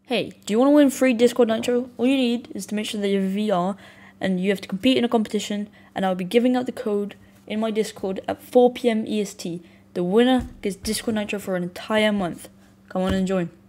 Hey, do you want to win free Discord Nitro? All you need is to make sure that you have VR and you have to compete in a competition, and I'll be giving out the code in my Discord at 4 PM EST. The winner gets Discord Nitro for an entire month. Come on and join.